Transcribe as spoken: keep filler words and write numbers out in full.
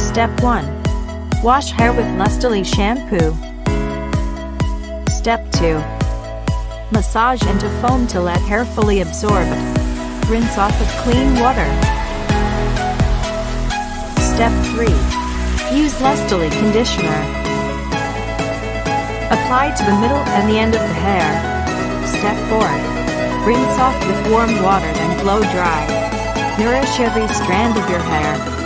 Step one. Wash hair with Lusstaly shampoo. Step two. Massage into foam to let hair fully absorb. Rinse off with clean water. Step three. Use Lusstaly conditioner. Apply to the middle and the end of the hair. Step four. Rinse off with warm water then blow dry. Nourish every strand of your hair.